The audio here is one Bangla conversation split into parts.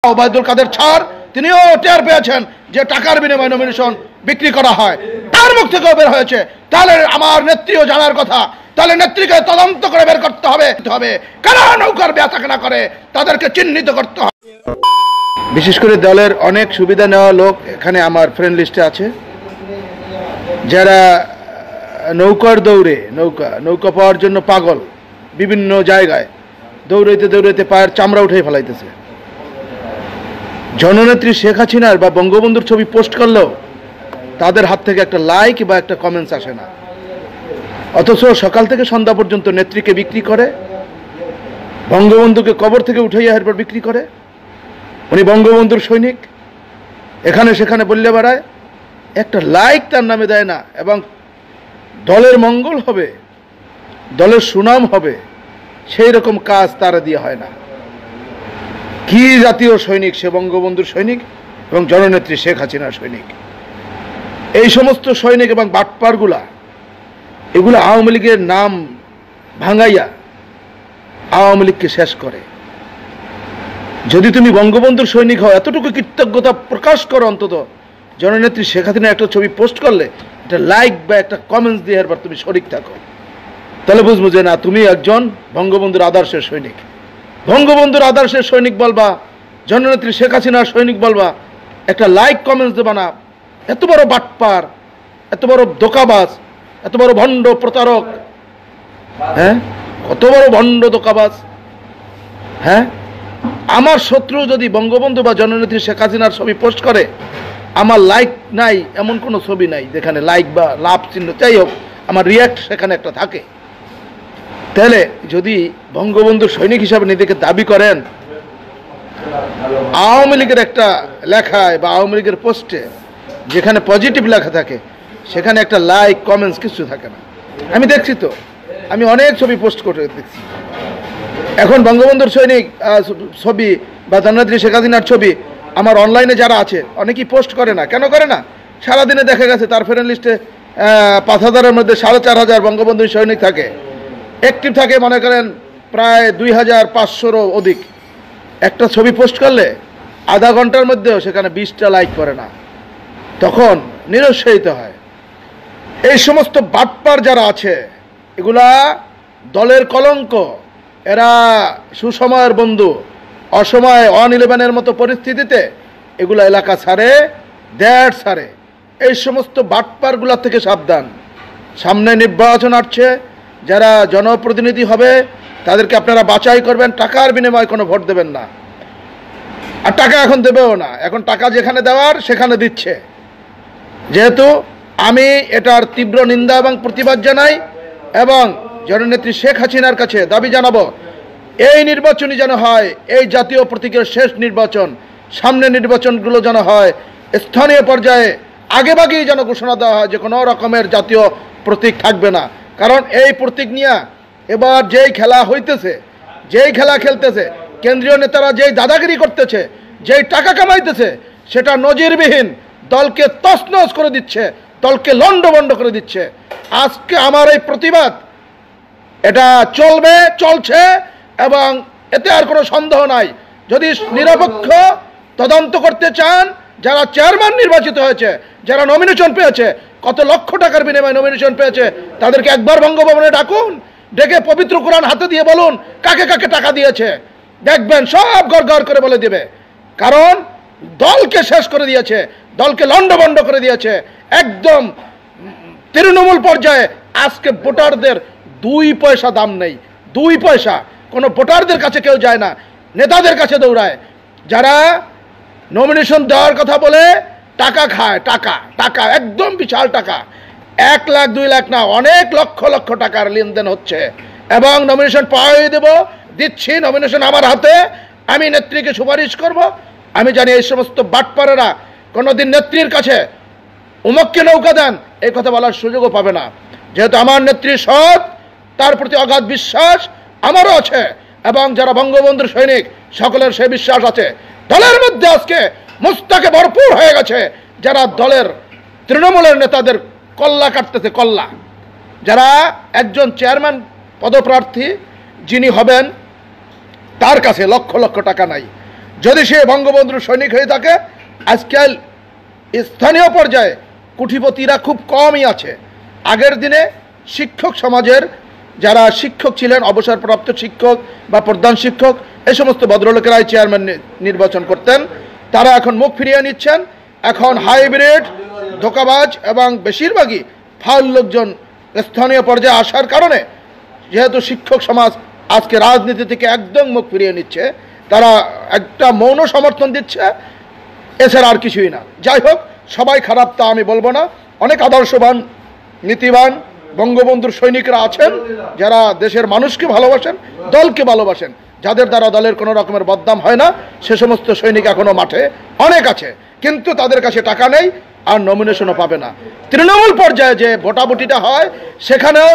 ওবায়দুল কাদের ছাড় তিনিও টের পেয়েছেন যে টাকার বিনিময়ে নমিনেশন বিক্রি করা হয়, তার মুখ থেকেও বের হয়েছে। তাহলে আমার নেত্রীও জানার কথা, তাহলে নেত্রীকে তদন্ত করে বের করতে হবে কারা নৌকার বেচা কেনা করে, তাদেরকে চিহ্নিত করতে হবে। বিশেষ করে দলের অনেক সুবিধা নেওয়া লোক এখানে আমার ফ্রেন্ড লিস্টে আছে, যারা নৌকার দৌড়ে নৌকা পাওয়ার জন্য পাগল, বিভিন্ন জায়গায় দৌড়াইতে পায়ের চামড়া উঠে ফেলাইতেছে। জননেত্রী শেখ হাসিনার বা বঙ্গবন্ধুর ছবি পোস্ট করলেও তাদের হাত থেকে একটা লাইক বা একটা কমেন্টস আসে না, অথচ সকাল থেকে সন্ধ্যা পর্যন্ত নেত্রীকে বিক্রি করে, বঙ্গবন্ধুকে কবর থেকে উঠাইয়া এরপর বিক্রি করে। উনি বঙ্গবন্ধুর সৈনিক, এখানে সেখানে বললে বেড়ায়, একটা লাইক তার নামে দেয় না। এবং দলের মঙ্গল হবে, দলের সুনাম হবে, সেই রকম কাজ তারা দিয়ে হয় না। কি জাতীয় সৈনিক সে! বঙ্গবন্ধুর সৈনিক এবং জননেত্রী শেখ হাসিনার সৈনিক। এই সমস্ত সৈনিক এবং বাটপারগুলা এগুলো আওয়ামী লীগের নাম ভাঙাইয়া আওয়ামী লীগকে শেষ করে। যদি তুমি বঙ্গবন্ধুর সৈনিক হও, এতটুকু কৃতজ্ঞতা প্রকাশ করো, অন্তত জননেত্রী শেখ হাসিনার একটা ছবি পোস্ট করলে একটা লাইক বা একটা কমেন্টস দিয়ে এরপর তুমি শরিক থাকো, তাহলে বুঝবো যে না, তুমি একজন বঙ্গবন্ধুর আদর্শের সৈনিক। বঙ্গবন্ধুর আদর্শের সৈনিক বলবা, জননেত্রী শেখ হাসিনার সৈনিক বলবা, একটা লাইক কমেন্টস দেবা না। এত বড় বাটপার, এত বড় ধোঁকাবাজ, এত বড় ভণ্ড প্রতারক, হ্যাঁ, কত বড় ভণ্ড ধোঁকাবাজ। হ্যাঁ, আমার শত্রু যদি বঙ্গবন্ধু বা জননেত্রী শেখ হাসিনার ছবি পোস্ট করে, আমার লাইক নাই এমন কোনো ছবি নাই যেখানে লাইক বা লাভ চিহ্ন, যাই হোক, আমার রিয়াক্ট সেখানে একটা থাকে। তাহলে যদি বঙ্গবন্ধুর সৈনিক হিসাবে নিজেকে দাবি করেন, আওয়ামী লীগের একটা লেখায় বা আওয়ামী লীগের পোস্টে যেখানে পজিটিভ লেখা থাকে সেখানে একটা লাইক কমেন্টস কিছু থাকে না। আমি দেখছি তো, আমি অনেক ছবি পোস্ট করে দেখছি। এখন বঙ্গবন্ধুর সৈনিক ছবি বা জননেত্রী শেখ হাসিনার ছবি আমার অনলাইনে যারা আছে অনেকেই পোস্ট করে না। কেন করে না? সারাদিনে দেখা গেছে তার ফ্রেন্ড লিস্টে ৫,০০০-এর মধ্যে ৪,৫০০ বঙ্গবন্ধুর সৈনিক থাকে, অ্যাক্টিভ থাকে মনে করেন প্রায় ২,৫০০-রও অধিক। একটা ছবি পোস্ট করলে আধা ঘন্টার মধ্যেও সেখানে ২০টা লাইক করে না, তখন নিরুৎসাহিত হয়। এই সমস্ত বাটপার যারা আছে এগুলা দলের কলঙ্ক। এরা সুসময়ের বন্ধু, অসময়ে অন-11-এর মতো পরিস্থিতিতে এগুলা এলাকা ছাড়ে, দেশ ছাড়ে। এই সমস্ত বাটপারগুলা থেকে সাবধান। সামনে নির্বাচন আসছে, যারা জনপ্রতিনিধি হবে তাদেরকে আপনারা বাছাই করবেন, টাকার বিনিময়ে কোনো ভোট দেবেন না। আর টাকা এখন দেবেও না, এখন টাকা যেখানে দেওয়ার সেখানে দিচ্ছে। যেহেতু আমি এটার তীব্র নিন্দা এবং প্রতিবাদ জানাই এবং জননেত্রী শেখ হাসিনার কাছে দাবি জানাবো, এই নির্বাচনই যেন হয় এই জাতীয় প্রতীকের শেষ নির্বাচন। সামনে নির্বাচনগুলো যেন হয় স্থানীয় পর্যায়ে আগেভাগেই যেন ঘোষণা দেওয়া হয় যে কোনো রকমের জাতীয় প্রতীক থাকবে না। কারণ এই প্রতীক নিয়ে এবার যেই খেলা হইতেছে, যেই খেলা খেলতেছে, কেন্দ্রীয় নেতারা যেই দাদাগিরি করতেছে, যেই টাকা কামাইতেছে, সেটা নজিরবিহীন। দলকে তছনছ করে দিচ্ছে, দলকে লন্ডভন্ড করে দিচ্ছে। আজকে আমার এই প্রতিবাদ এটা চলবে, চলছে এবং এতে আর কোনো সন্দেহ নাই। যদি নিরপেক্ষ তদন্ত করতে চান, যারা চেয়ারম্যান নির্বাচিত হয়েছে, যারা নমিনেশন পেয়েছে, কত লক্ষ টাকার বিনিময়ে নমিনেশন পেয়েছে, তাদেরকে একবার বঙ্গভবনে ডাকুন, ডেকে পবিত্র কোরআন হাতে দিয়ে বলুন কাকে কাকে টাকা দিয়েছে। দেখবেন সব গড়গড় করে বলে দিবে। কারণ দলকে শেষ করে দিয়েছে, দলকে লন্ডভন্ড করে দিয়েছে। একদম তৃণমূল পর্যায়ে আজকে ভোটারদের ২ পয়সা দাম নেই, ২ পয়সা। কোনো ভোটারদের কাছে কেউ যায় না, নেতাদের কাছে দৌড়ায়। যারা নমিনেশন দেওয়ার কথা বলে টাকা খায়, টাকা টাকা একদম বিশাল টাকা, ১ লাখ ২ লাখ না, অনেক লক্ষ লক্ষ টাকার লেনদেন হচ্ছে। এবং নমিনেশন পাওয়াই দেবো, দিচ্ছি, নমিনেশন আমার হাতে, আমি নেত্রীকে সুপারিশ করব। আমি জানি এই সমস্ত বাটপারেরা কোনোদিন নেত্রীর কাছে উমককে নৌকা দেন এই কথা বলার সুযোগও পাবে না। যেহেতু আমার নেত্রী সৎ, তার প্রতি অগাধ বিশ্বাস আমারও আছে এবং যারা বঙ্গবন্ধুর সৈনিক সকলের সেই বিশ্বাস আছে। দলের মধ্যে আজকে মুস্তাকে ভরপুর হয়ে গেছে, যারা দলের তৃণমূলের নেতাদের কল্লা কাটতেছে, কল্লা। যারা একজন চেয়ারম্যান পদপ্রার্থী যিনি হবেন তার কাছে লক্ষ লক্ষ টাকা নাই, যদি সে বঙ্গবন্ধুর সৈনিক হয়ে থাকে, আজকাল স্থানীয় পর্যায়ে কোটিপতিরা খুব কমই আছে। আগের দিনে শিক্ষক সমাজের যারা শিক্ষক ছিলেন, অবসরপ্রাপ্ত শিক্ষক বা প্রধান শিক্ষক, এই সমস্ত ভদ্রলোকেরাই চেয়ারম্যান নির্বাচন করতেন। তারা এখন মুখ ফিরিয়ে নিচ্ছেন। এখন হাইব্রিড, ধোঁকাবাজ এবং বেশিরভাগই ফাউল লোকজন স্থানীয় পর্যায়ে আসার কারণে, যেহেতু শিক্ষক সমাজ আজকে রাজনীতি থেকে একদম মুখ ফিরিয়ে নিচ্ছে, তারা একটা মৌন সমর্থন দিচ্ছে, এছাড়া আর কিছুই না। যাই হোক, সবাই খারাপ তা আমি বলবো না। অনেক আদর্শবান, নীতিবান বঙ্গবন্ধুর সৈনিকরা আছেন যারা দেশের মানুষকে ভালোবাসেন, দলকে ভালোবাসেন, যাদের দ্বারা দলের কোনো রকমের বদনাম হয় না। সে সমস্ত সৈনিক এখনো মাঠে অনেক আছে, কিন্তু তাদের কাছে টাকা নেই আর নমিনেশনও পাবে না। তৃণমূল পর্যায়ে যে ভোটাভুটিটা হয়, সেখানেও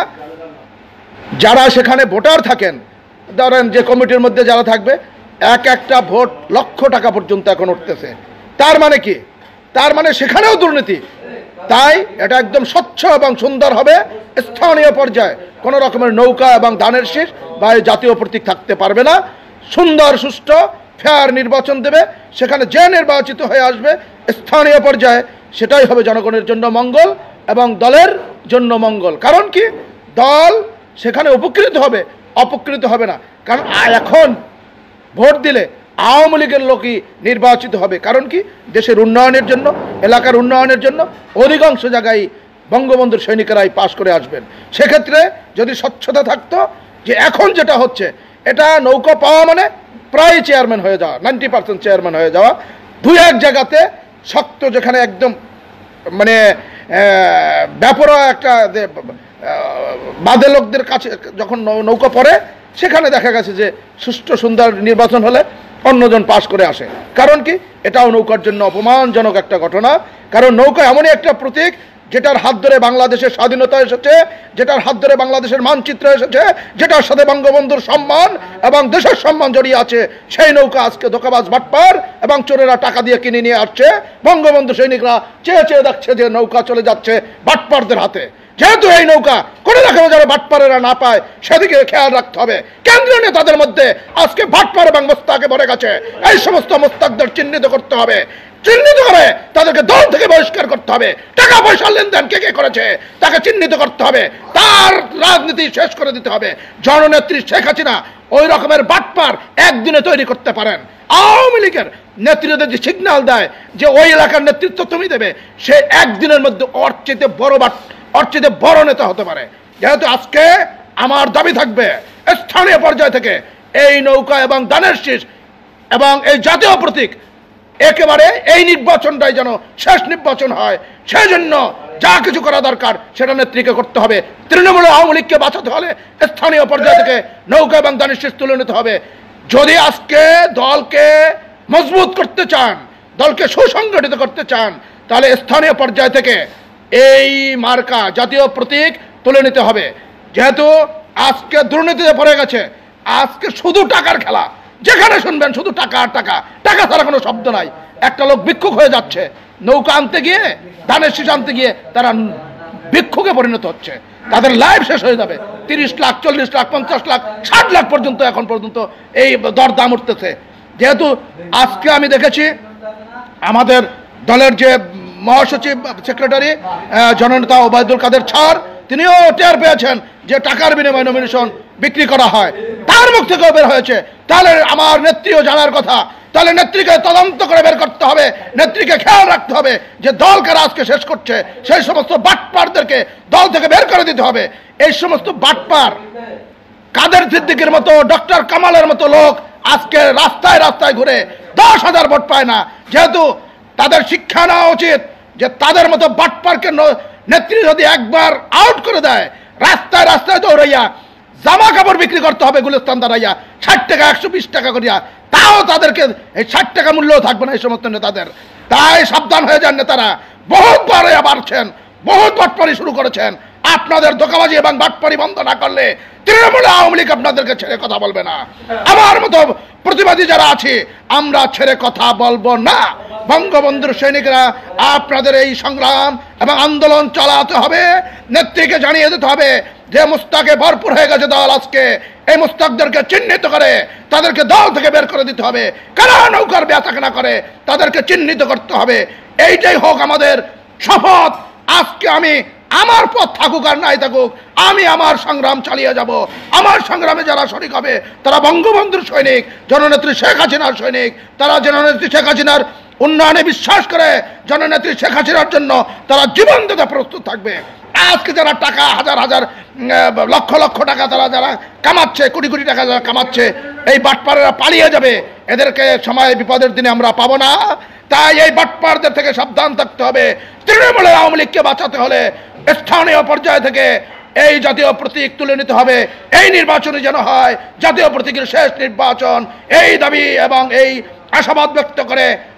যারা সেখানে ভোটার থাকেন, ধরেন যে কমিটির মধ্যে যারা থাকবে, একটা ভোট লক্ষ টাকা পর্যন্ত এখন উঠতেছে। তার মানে কি? তার মানে সেখানেও দুর্নীতি। তাই এটা একদম স্বচ্ছ এবং সুন্দর হবে। স্থানীয় পর্যায়ে কোনো রকমের নৌকা এবং ধানের শীষ বা জাতীয় প্রতীক থাকতে পারবে না। সুন্দর, সুষ্ঠু, ফেয়ার নির্বাচন দেবে। সেখানে যে নির্বাচিত হয়ে আসবে স্থানীয় পর্যায়ে, সেটাই হবে জনগণের জন্য মঙ্গল এবং দলের জন্য মঙ্গল। কারণ কি? দল সেখানে উপকৃত হবে, অপকৃত হবে না। কারণ এখন ভোট দিলে আওয়ামী লীগের লোকই নির্বাচিত হবে। কারণ কি? দেশের উন্নয়নের জন্য, এলাকার উন্নয়নের জন্য অধিকাংশ জায়গায় বঙ্গবন্ধুর সৈনিকেরাই পাশ করে আসবেন। সেক্ষেত্রে যদি স্বচ্ছতা থাকতো, যে এখন যেটা হচ্ছে, এটা নৌকা পাওয়া মানে প্রায় চেয়ারম্যান হয়ে যাওয়া, 90% চেয়ারম্যান হয়ে যাওয়া। দুই এক জায়গাতে শক্ত, যেখানে একদম মানে ব্যাপারও একটা বাদে লোকদের কাছে যখন নৌকা পড়ে, সেখানে দেখা গেছে যে সুষ্ঠু সুন্দর নির্বাচন হলে অন্যজন পাশ করে আসে। কারণ কি? এটাও নৌকার জন্য অপমানজনক একটা ঘটনা। কারণ নৌকা এমনই একটা প্রতীক, যেটার হাত ধরে বাংলাদেশের স্বাধীনতা এসেছে, যেটার হাত ধরে বাংলাদেশের মানচিত্র এসেছে, যেটার সাথে বঙ্গবন্ধুর সম্মান এবং দেশের সম্মান জড়িয়ে আছে। সেই নৌকা আজকে ধোঁকাবাজ, বাটপার এবং চোরেরা টাকা দিয়ে কিনে নিয়ে আসছে। বঙ্গবন্ধু সৈনিকরা চেয়ে চেয়ে দেখছে যে নৌকা চলে যাচ্ছে বাটপারদের হাতে। যেহেতু এই নৌকা কোনো রকমের যেন বাটপারেরা না পায়, সেদিকে খেয়াল রাখতে হবে। কেন্দ্রীয় নেতাদের মধ্যে আজকে বাটপার এবং মোস্তাকে ভরে গেছে। এই সমস্ত মোস্তাকদের চিহ্নিত করতে হবে, চিহ্নিত করে তাদেরকে দল থেকে বহিষ্কার করতে হবে। টাকা পয়সার লেনদেন কে কে করেছে তাকে চিহ্নিত করতে হবে, তার রাজনীতি শেষ করে দিতে হবে। জননেত্রী শেখ হাসিনা ওই রকমের বাটপার একদিনে তৈরি করতে পারেন। আওয়ামী লীগের নেতৃত্বে যে সিগন্যাল দেয় যে ওই এলাকার নেতৃত্ব তুমি দেবে, সে একদিনের মধ্যে ওর চেয়ে বড় নেতা হতে পারে। যেহেতু আজকে আমার দাবি থাকবে, স্থানীয় পর্যায় থেকে এই নৌকা এবং ধানের শীষ এবং এই জাতীয় প্রতীক, একেবারে এই নির্বাচনটাই যেন শেষ নির্বাচন হয়। সেই জন্য যা কিছু করা দরকার সেটা নেত্রীকে করতে হবে। তৃণমূল আওয়ামী লীগকে বাঁচাতে হলে স্থানীয় পর্যায় থেকে নৌকা এবং ধানের শীষ তুলে নিতে হবে। যদি আজকে দলকে মজবুত করতে চান, দলকে সুসংগঠিত করতে চান, তাহলে স্থানীয় পর্যায় থেকে এই মার্কা, জাতীয় প্রতীক তুলে নিতে হবে। যেহেতু আজকে দুর্নীতিতে পড়ে গেছে, আজকে শুধু টাকার খেলা, যেখানে শুনবেন শুধু টাকা আর টাকা, টাকা ছাড়া কোনো শব্দ নাই। একটা লোক ভিক্ষুক হয়ে যাচ্ছে, নৌকা আনতে গিয়ে, ধানের শীষ আনতে গিয়ে তারা ভিক্ষুকে পরিণত হচ্ছে। তাদের লাইফ শেষ হয়ে যাবে। 30 লাখ, 40 লাখ, 50 লাখ, 60 লাখ পর্যন্ত এখন পর্যন্ত এই দরদাম উঠতেছে। যেহেতু আজকে আমি দেখেছি আমাদের দলের যে মহাসচিব, সেক্রেটারি জননেতা ওবায়দুল কাদের ছাড়, তিনিও টের পেয়েছেন যে টাকার বিনিময়ে নমিনেশন বিক্রি করা হয়। তার মুখ থেকেও বের হয়েছে। তাহলে আমার নেত্রীও জানার কথা, তাহলে নেত্রীকে তদন্ত করে বের করতে হবে, নেত্রীকে খেয়াল রাখতে হবে যে দল কারা আজকে শেষ করছে। সেই সমস্ত বাটপারদেরকে দল থেকে বের করে দিতে হবে। এই সমস্ত বাটপার, কাদের সিদ্দিকের মতো, ডক্টর কামালের মতো লোক আজকে রাস্তায় রাস্তায় ঘুরে 10,000 ভোট পায় না। যেহেতু তাদের শিক্ষা নেওয়া উচিত যে তাদের মতো বাটপারকে নেত্রী যদি একবার আউট করে দেয়, রাস্তায় রাস্তায় দৌড়াইয়া জামা কাপড় বিক্রি করতে হবে গুলিস্তান দাঁড়াইয়া 60 টাকা, 120 টাকা করিয়া, তাও তাদেরকে এই 60 টাকা মূল্যও থাকবে না এই সমস্ত নেতাদের। তাই সাবধান হয়ে যান নেতারা। বহুত বড় বাড়ছেন, বহুত বাটপারি শুরু করেছেন। আপনাদের ধোঁকাবাজি এবং বাটপারি বন্ধ না করলে তৃণমূল আওয়ামী লীগ আপনাদেরকে ছেড়ে কথা বলবে না। আমার মতো প্রতিবাদী যারা আছে, আমরা ছেড়ে কথা বলবো না। বঙ্গবন্ধুর সৈনিকরা, আপনাদের এই সংগ্রাম এবং আন্দোলন চালাতে হবে, নেত্রীকে জানিয়ে দিতে হবে যে মুস্তাকে ভরপুর হয়ে গেছে দল, আজকে এই মুস্তাকদেরকে চিহ্নিত করে তাদেরকে দল থেকে বের করে দিতে হবে। কারা নৌকার বেয়াতাক না করে তাদেরকে চিহ্নিত করতে হবে। এইটাই হোক আমাদের শপথ। আজকে আমি আমার পথ থাকুক আর নাই থাকুক, আমি আমার সংগ্রাম চালিয়ে যাব। আমার সংগ্রামে যারা শরিক হবে তারা বঙ্গবন্ধুর সৈনিক, জননেত্রী শেখ হাসিনার সৈনিক। তারা জননেত্রী শেখ হাসিনার উন্নয়নে বিশ্বাস করে, জননেত্রী শেখ হাসিনার জন্য তারা জীবন দিতে প্রস্তুত থাকবে। আজকে যারা টাকা হাজার হাজার লক্ষ লক্ষ টাকা তারা যারা কামাচ্ছে, কোটি কোটি টাকা যারা কামাচ্ছে, এই বাটপারেরা পালিয়ে যাবে। এদেরকে সময় বিপদের দিনে আমরা পাবো না। তাই এই বাটপারদের থেকে সাবধান থাকতে হবে। তৃণমূলের আওয়ামী লীগকে বাঁচাতে হলে স্থানীয় পর্যায় থেকে এই জাতীয় প্রতীক তুলে নিতে হবে। এই নির্বাচনে যেন হয় জাতীয় প্রতীকের শেষ নির্বাচন। এই দাবি এবং এই আশাবাদ ব্যক্ত করে